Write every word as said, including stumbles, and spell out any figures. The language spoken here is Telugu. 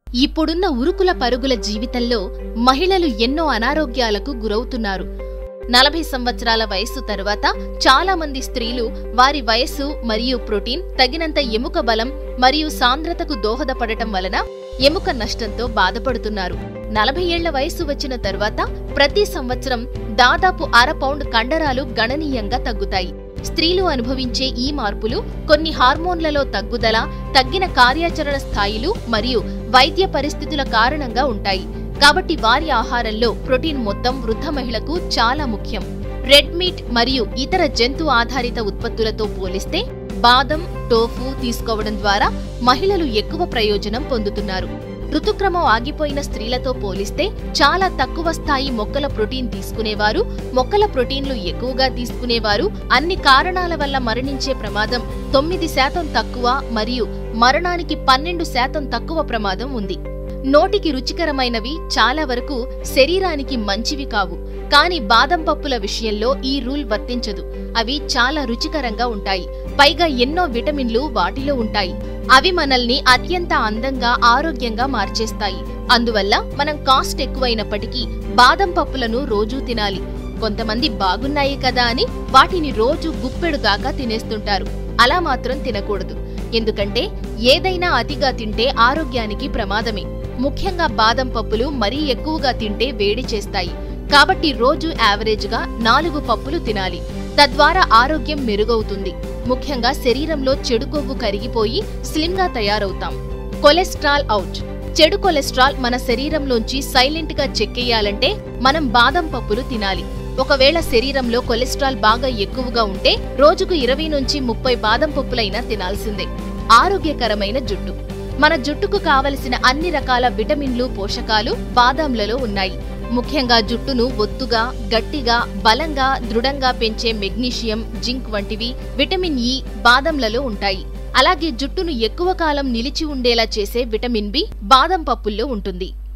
ఇప్పుడున్న ఉరుకుల పరుగుల జీవితంలో మహిళలు ఎన్నో అనారోగ్యాలకు గురవుతున్నారు. నలభై సంవత్సరాల వయస్సు తరువాత చాలా మంది స్త్రీలు వారి వయస్సు మరియు ప్రోటీన్ తగినంత ఎముక బలం మరియు సాంద్రతకు దోహదపడటం వలన ఎముక నష్టంతో బాధపడుతున్నారు. నలభై ఏళ్ల వయస్సు వచ్చిన తరువాత ప్రతి సంవత్సరం దాదాపు అర పౌండ్ కండరాలు గణనీయంగా తగ్గుతాయి. స్త్రీలు అనుభవించే ఈ మార్పులు కొన్ని హార్మోన్లలో తగ్గుదల, తగ్గిన కార్యాచరణ స్థాయిలు మరియు వైద్య పరిస్థితుల కారణంగా ఉంటాయి. కాబట్టి వారి ఆహారంలో ప్రోటీన్ మొత్తం వృద్ధ మహిళకు చాలా ముఖ్యం. రెడ్ మీట్ మరియు ఇతర జంతు ఆధారిత ఉత్పత్తులతో పోలిస్తే బాదం, టోఫు తీసుకోవడం ద్వారా మహిళలు ఎక్కువ ప్రయోజనం పొందుతున్నారు. ఋతుక్రమం ఆగిపోయిన స్త్రీలతో పోలిస్తే చాలా తక్కువ స్థాయి మొక్కల ప్రోటీన్ తీసుకునేవారు, మొక్కల ప్రోటీన్లు ఎక్కువగా తీసుకునేవారు అన్ని కారణాల వల్ల మరణించే ప్రమాదం తొమ్మిది శాతం తక్కువ మరియు మరణానికి పన్నెండు శాతం తక్కువ ప్రమాదం ఉంది. నోటికి రుచికరమైనవి చాలా వరకు శరీరానికి మంచివి కావు, కానీ బాదం పప్పుల విషయంలో ఈ రూల్ వర్తించదు. అవి చాలా రుచికరంగా ఉంటాయి, పైగా ఎన్నో విటమిన్లు వాటిలో ఉంటాయి. అవి మనల్ని అత్యంత అందంగా, ఆరోగ్యంగా మార్చేస్తాయి. అందువల్ల మనం కాస్ట్ ఎక్కువైనప్పటికీ బాదం పప్పులను రోజూ తినాలి. కొంతమంది బాగున్నాయి కదా అని వాటిని రోజు గుప్పెడు దాకా తినేస్తుంటారు. అలా మాత్రం తినకూడదు, ఎందుకంటే ఏదైనా అతిగా తింటే ఆరోగ్యానికి ప్రమాదమే. ముఖ్యంగా బాదం పప్పులు మరీ ఎక్కువగా తింటే వేడి చేస్తాయి. కాబట్టి రోజు యావరేజ్గా నాలుగు పప్పులు తినాలి. తద్వారా ఆరోగ్యం మెరుగవుతుంది. ముఖ్యంగా శరీరంలో చెడు కొవ్వు కరిగిపోయి స్లిమ్గా తయారవుతాం. Cholesterol out. చెడు కొలెస్ట్రాల్ మన శరీరంలోంచి సైలెంట్ గా చెక్కేయాలంటే మనం బాదం పప్పులు తినాలి. ఒకవేళ శరీరంలో కొలెస్ట్రాల్ బాగా ఎక్కువగా ఉంటే రోజుకు ఇరవై నుంచి ముప్పై బాదం పప్పులైనా తినాల్సిందే. ఆరోగ్యకరమైన జుట్టు. మన జుట్టుకు కావలసిన అన్ని రకాల విటమిన్లు, పోషకాలు బాదాంలలో ఉన్నాయి. ముఖ్యంగా జుట్టును ఒత్తుగా, గట్టిగా, బలంగా, దృఢంగా పెంచే మెగ్నీషియం, జింక్ వంటివి విటమిన్ ఇ బాదంలలో ఉంటాయి. అలాగే జుట్టును ఎక్కువ కాలం నిలిచి ఉండేలా చేసే విటమిన్ బి బాదం పప్పుల్లో ఉంటుంది.